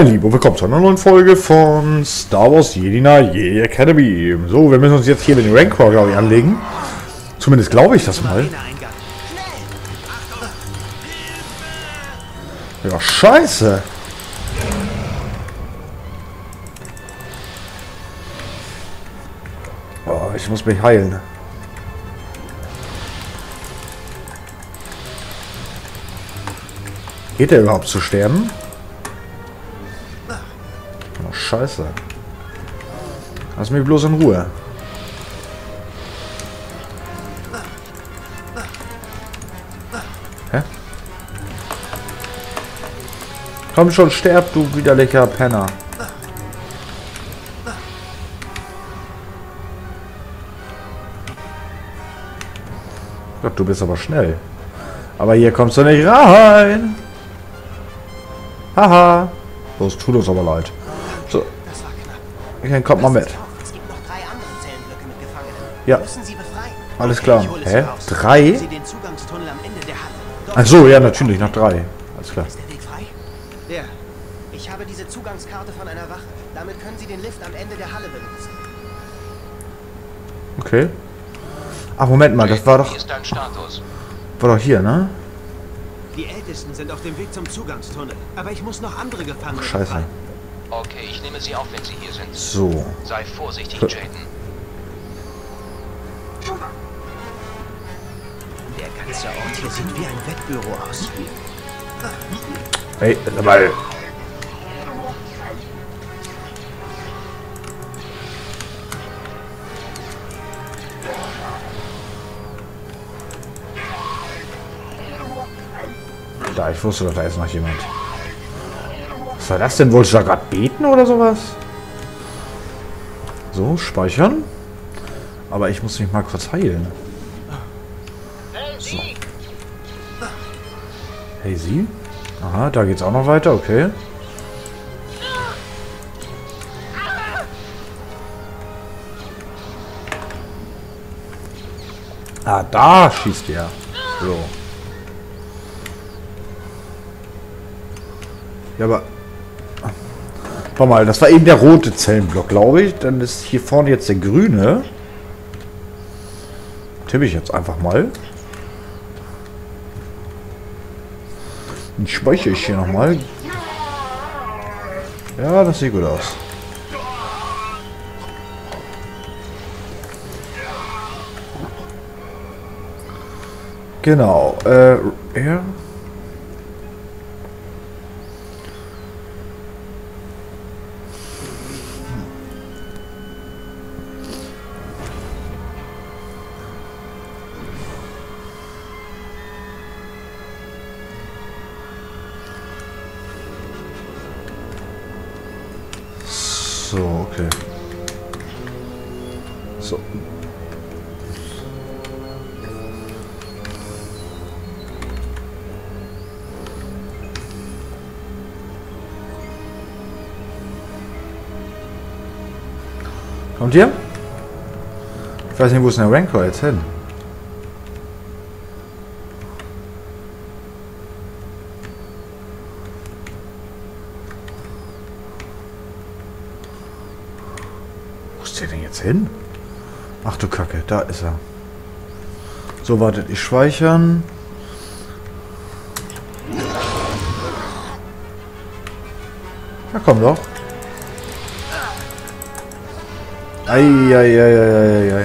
Liebe, willkommen zu einer neuen Folge von Star Wars Jedi Knight Academy. So, wir müssen uns jetzt hier mit dem Rancor, glaube ich, anlegen. Zumindest glaube ich das mal. Ja, scheiße. Oh, ich muss mich heilen. Geht der überhaupt zu sterben? Oh, scheiße. Lass mich bloß in Ruhe. Hä? Komm schon, sterb, du widerlicher Penner. Gott, du bist aber schnell. Aber hier kommst du nicht rein. Haha. Los, tut uns aber leid. So. Dann kommt mal mit. Ja. Alles klar. Hä? 3? Ach so, ja, natürlich, nach 3. Alles klar. Ist der Weg frei? Ja. Ich habe diese Zugangskarte von einer Wache. Damit können Sie den Lift am Ende der Halle benutzen. Okay. Ach, Moment mal, das war doch... Wie ist dein Status? War doch hier, ne? Die Ältesten sind auf dem Weg zum Zugangstunnel. Aber ich muss noch andere Gefangene Scheiße. befreien. Okay, ich nehme sie auf, wenn sie hier sind. So. Sei vorsichtig, Jaden. Der ganze Ort hier sieht wie ein Wettbüro aus. Hey, dabei. Da, ich wusste doch, da ist noch jemand. Was war das denn? Wolltest du da gerade beten oder sowas? So, speichern. Aber ich muss mich mal kurz heilen. So. Hey, sie? Aha, da geht's auch noch weiter, okay. Ah, da schießt er. So. Ja, aber... Warte mal, das war eben der rote Zellenblock, glaube ich. Dann ist hier vorne jetzt der grüne. Tippe ich jetzt einfach mal. Dann speichere ich hier nochmal. Ja, das sieht gut aus. Genau. Ja. So, okay. So. Kommt ihr? Ich weiß nicht, wo ist denn der Rancor jetzt hin? Wo ist der denn jetzt hin? Ach du Kacke, da ist er. So, wartet, ich speichern. Na komm doch. Ei.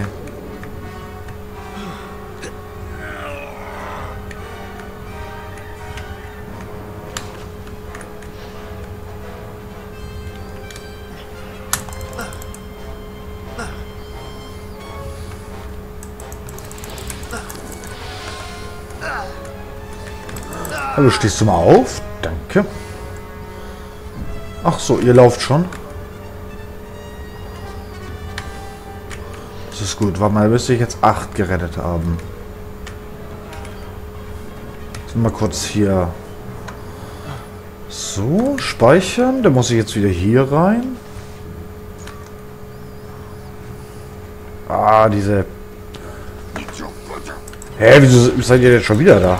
Hallo, stehst du mal auf? Danke. Ach so, ihr lauft schon. Das ist gut. Warte mal, müsste ich jetzt 8 gerettet haben. Sind wir kurz hier. So, speichern. Dann muss ich jetzt wieder hier rein. Ah, diese... Hä, wieso seid ihr jetzt schon wieder da?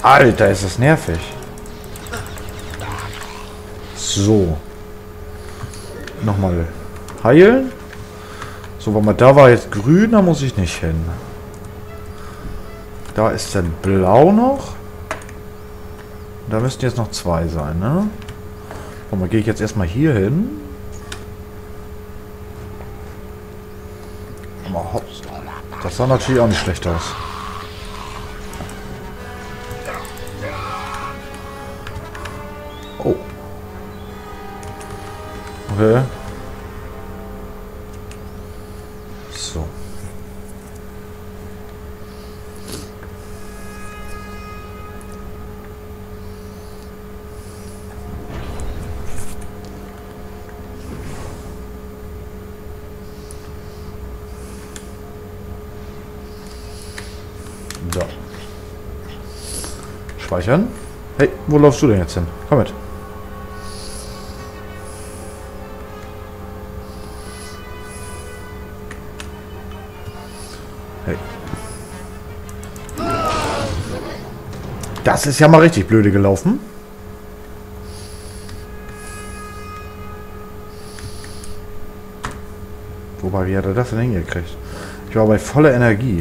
Alter, ist das nervig. So. Nochmal heilen. So, warte mal, da war jetzt grün, da muss ich nicht hin. Da ist dann blau noch. Da müssten jetzt noch 2 sein, ne? Warte mal, gehe ich jetzt erstmal hier hin. Das sah natürlich auch nicht schlecht aus. Oh. Okay. So. So. Speichern. Hey, wo laufst du denn jetzt hin? Komm mit. Hey. Das ist ja mal richtig blöde gelaufen. Wobei, wie hat er das denn hingekriegt? Ich war bei voller Energie.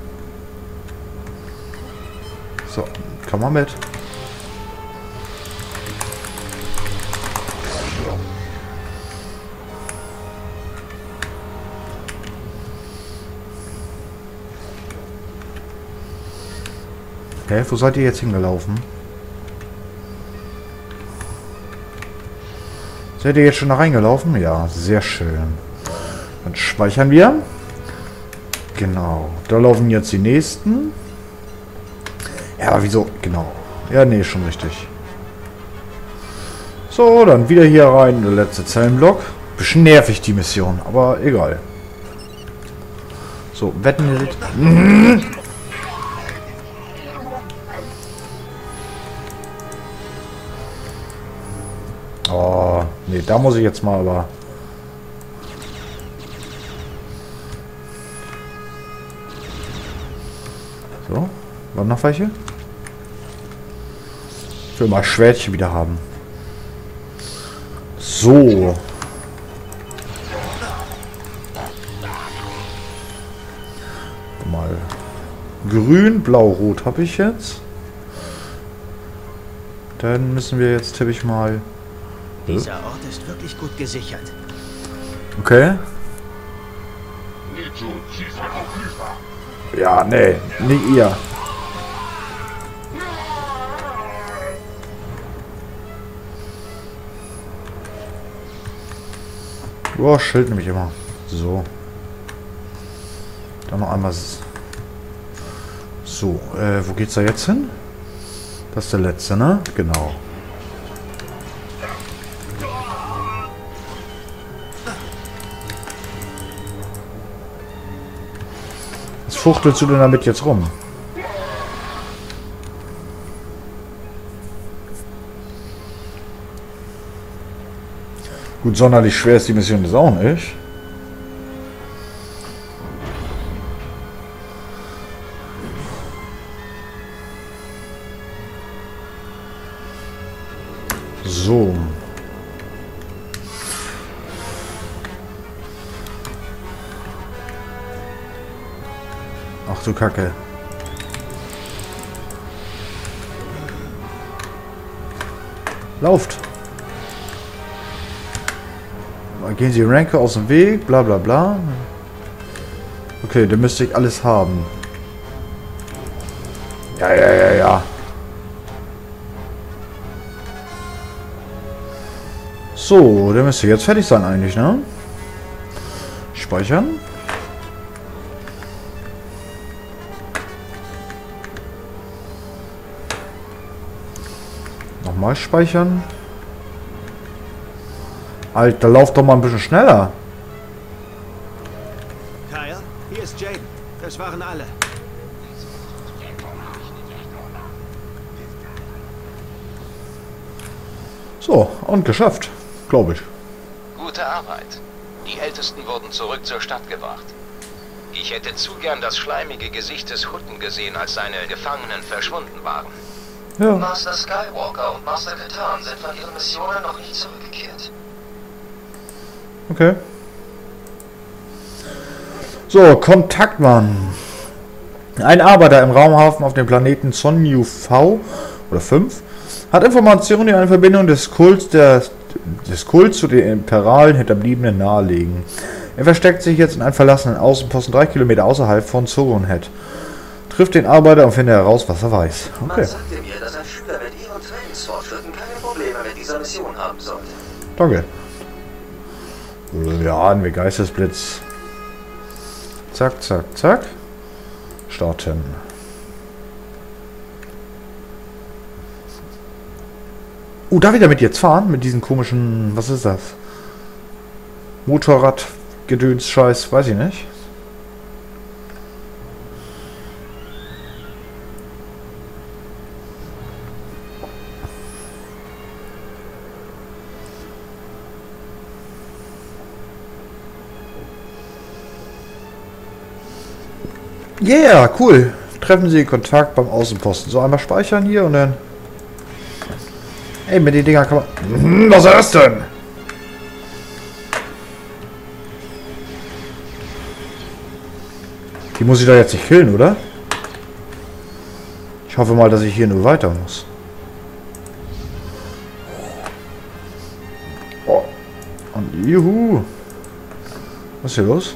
So, komm mal mit. Hä, wo seid ihr jetzt hingelaufen? Seid ihr jetzt schon da reingelaufen? Ja, sehr schön. Dann speichern wir. Genau, da laufen jetzt die nächsten. Ja, aber wieso? Genau. Ja, nee, schon richtig. So, dann wieder hier rein. Der letzte Zellenblock. Bisschen nervig die Mission, aber egal. So, wetten. Oh, nee, da muss ich jetzt mal aber. So, war noch welche? Ich will mal Schwertchen wieder haben. So. Mal. Grün, blau, rot habe ich jetzt. Dann müssen wir jetzt, tippe ich mal. Dieser Ort ist wirklich gut gesichert. Okay. Ja, nee, nicht ihr. Boah, Schild nämlich immer. So. Dann noch einmal. So, wo geht's da jetzt hin? Das ist der letzte, ne? Genau. Was fuchtelst du denn damit jetzt rum? Gut, sonderlich schwer ist die Mission das auch nicht. So. Ach du Kacke. Lauft. Gehen Sie Ranke aus dem Weg, bla bla bla. Okay, dann müsste ich alles haben. Ja. So, der müsste jetzt fertig sein eigentlich, ne? Speichern. Nochmal speichern. Alter, lauf doch mal ein bisschen schneller. Kyle, hier ist Jaden. Das waren alle. So, und geschafft. Glaube ich. Gute Arbeit. Die Ältesten wurden zurück zur Stadt gebracht. Ich hätte zu gern das schleimige Gesicht des Hutten gesehen, als seine Gefangenen verschwunden waren. Ja. Master Skywalker und Master Katan sind von ihren Missionen noch nicht zurückgekehrt. Okay. So, Kontaktmann. Ein Arbeiter im Raumhafen auf dem Planeten Sonyu V oder 5 hat Informationen, die eine Verbindung des Kults zu den imperialen Hinterbliebenen nahelegen. Er versteckt sich jetzt in einem verlassenen Außenposten 3 Kilometer außerhalb von Zoronhead. Trifft den Arbeiter und findet heraus, was er weiß. Okay. Man sagte mir, dass ein Schüler mit ihren Trainingsfortschritten keine Probleme mit dieser Mission haben sollte. Danke. Ja, ein Geistesblitz. Zack, zack, zack. Starten. Darf ich damit jetzt fahren? Mit diesen komischen... Was ist das? Motorrad-Gedöns-Scheiß, weiß ich nicht. Yeah, cool. Treffen Sie Kontakt beim Außenposten. So, einmal speichern hier und dann... Ey, mit den Dinger kann man... Was ist das denn? Die muss ich da jetzt nicht killen, oder? Ich hoffe mal, dass ich hier nur weiter muss. Oh. Und juhu. Was ist hier los?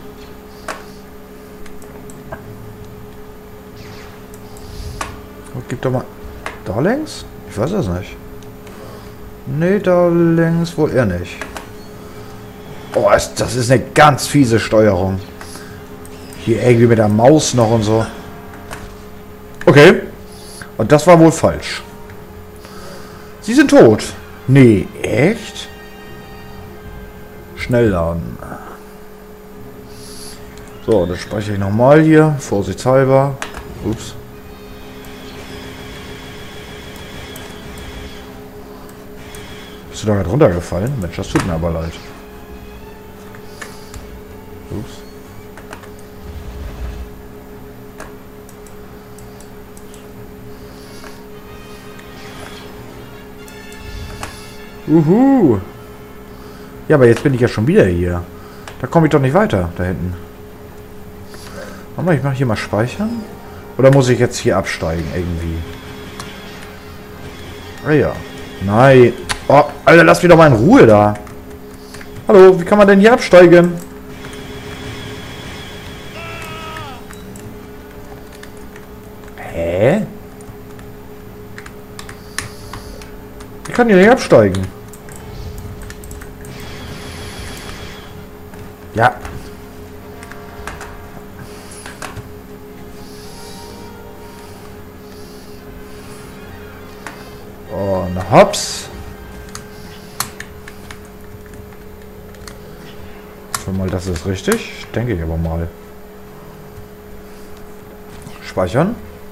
Gib doch mal... Da längs? Ich weiß das nicht. Nee, da längs wohl eher nicht. Oh, das ist eine ganz fiese Steuerung. Hier irgendwie mit der Maus noch und so. Okay. Und das war wohl falsch. Sie sind tot. Nee, echt? Schnell laden. So, das speichere ich nochmal hier. Vorsichtshalber. Ups. Bist du da gerade runtergefallen? Mensch, das tut mir aber leid. Ups. Uhu. Ja, aber jetzt bin ich ja schon wieder hier. Da komme ich doch nicht weiter, da hinten. Warte mal, ich mache hier mal speichern. Oder muss ich jetzt hier absteigen irgendwie? Ah ja. Nein. Oh, Alter, lass mich doch mal in Ruhe da. Hallo, wie kann man denn hier absteigen? Hä? Ich kann hier nicht absteigen. Ja. Oh, na hops. Mal, das ist richtig. Denke ich aber mal. Speichern.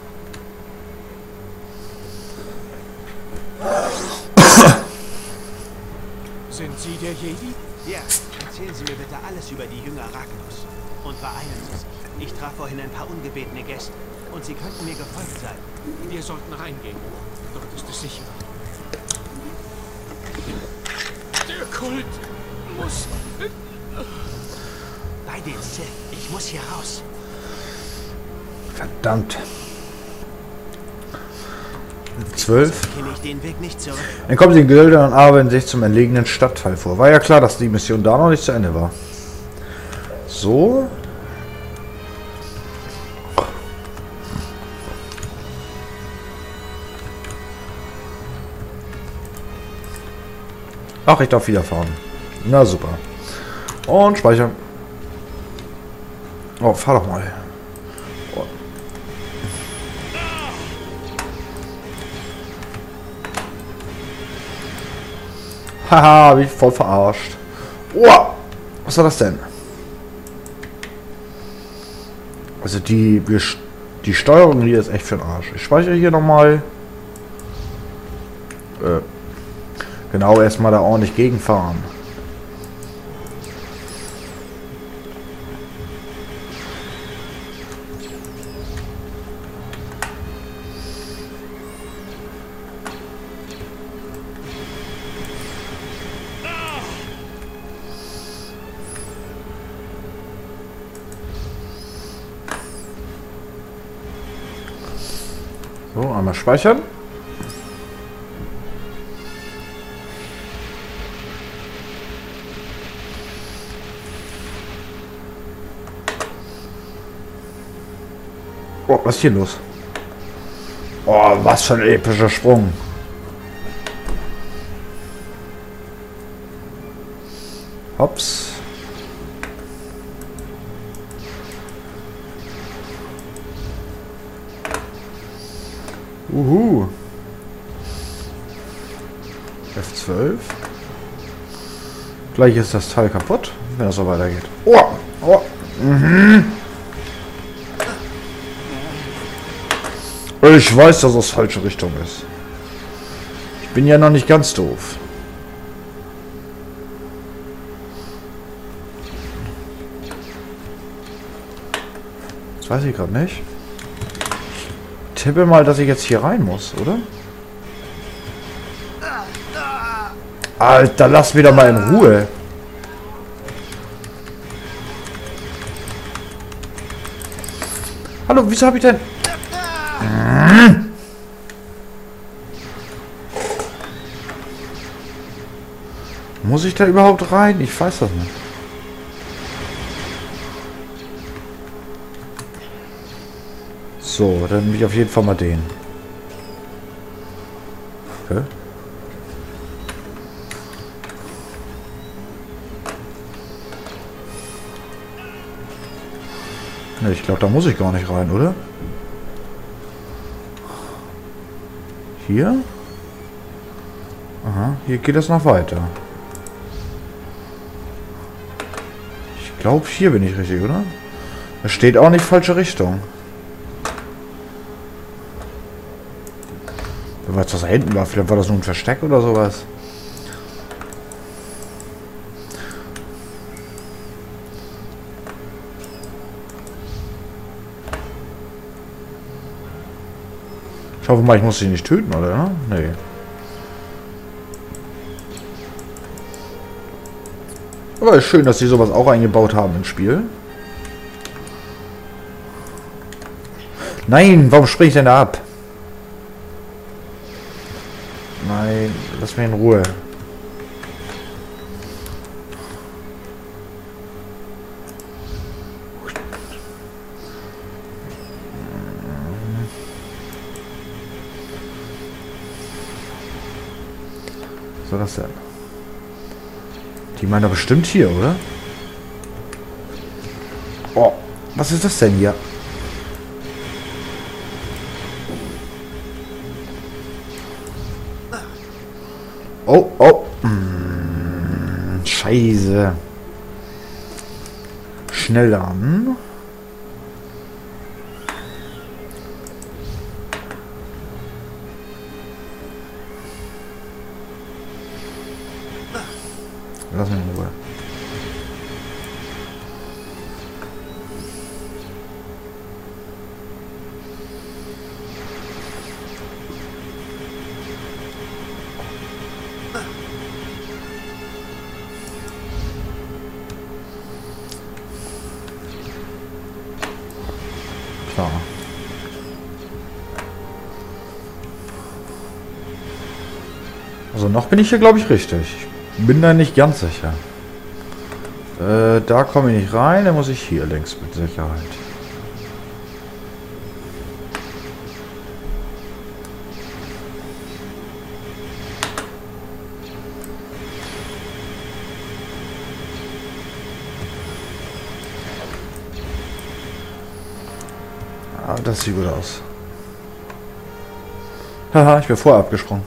Sind Sie der Jedi? Ja, erzählen Sie mir bitte alles über die Jünger Ragnos. Und beeilen Sie sich. Ich traf vorhin ein paar ungebetene Gäste. Und sie könnten mir gefolgt sein. Wir sollten reingehen. Dort ist es sicher. Der Kult muss... Bei den Sith. Ich muss hier raus. Verdammt. 12. Kenne ich den Weg nicht zurück. Dann kommen sie in Gilde und arbeiten sich zum entlegenen Stadtteil vor. War ja klar, dass die Mission da noch nicht zu Ende war. So. Ach, ich darf wieder fahren. Na super. Und speichern. Oh, fahr doch mal. Oh. Haha, hab ich voll verarscht. Oh, was war das denn? Also die Steuerung hier ist echt für den Arsch. Ich speichere hier nochmal. Genau, erstmal da ordentlich gegenfahren. So, einmal speichern. Oh, was ist hier los? Oh, was für ein epischer Sprung. Hops. F12. Gleich ist das Teil kaputt, wenn es so weitergeht. Oh, oh. Mhm. Ich weiß, dass das falsche Richtung ist. Ich bin ja noch nicht ganz doof. Das weiß ich gerade nicht. Ich tippe mal, dass ich jetzt hier rein muss, oder? Alter, lass wieder mal in Ruhe. Hallo, wieso habe ich denn... Muss ich da überhaupt rein? Ich weiß das nicht. So, dann will ich auf jeden Fall mal den. Okay. Ne, ich glaube, da muss ich gar nicht rein, oder? Hier? Aha, hier geht es noch weiter. Ich glaube, hier bin ich richtig, oder? Da steht auch nicht falsche Richtung. Wenn was da hinten war, vielleicht war das nur ein Versteck oder sowas. Ich hoffe mal, ich muss sie nicht töten, oder? Nee. Aber ist schön, dass sie sowas auch eingebaut haben ins Spiel. Nein, warum springe ich denn da ab? Nein, lass mich in Ruhe. Was soll das denn? Die meinen doch bestimmt hier, oder? Oh, was ist das denn hier? Oh, oh. Scheiße. Schnell an. Lass mich in Ruhe. Klar. Also noch bin ich hier, glaube ich, richtig. Bin da nicht ganz sicher. Da komme ich nicht rein, dann muss ich hier längs mit Sicherheit. Ah, das sieht gut aus. Haha, ich bin vorher abgesprungen.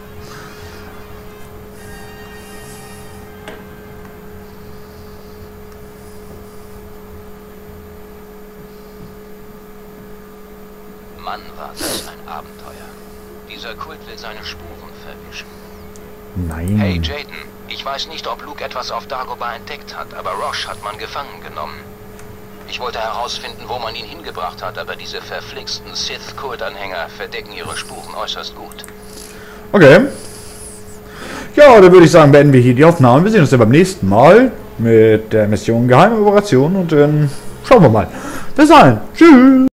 Mann, war das ein Abenteuer. Dieser Kult will seine Spuren verwischen. Nein. Hey Jaden, ich weiß nicht, ob Luke etwas auf Dagobah entdeckt hat, aber Roche hat man gefangen genommen. Ich wollte herausfinden, wo man ihn hingebracht hat, aber diese verflixten Sith-Kult-Anhänger verdecken ihre Spuren äußerst gut. Okay. Ja, dann würde ich sagen, beenden wir hier die Aufnahme. Wir sehen uns dann beim nächsten Mal mit der Mission Geheime Operation und dann schauen wir mal. Bis dahin. Tschüss.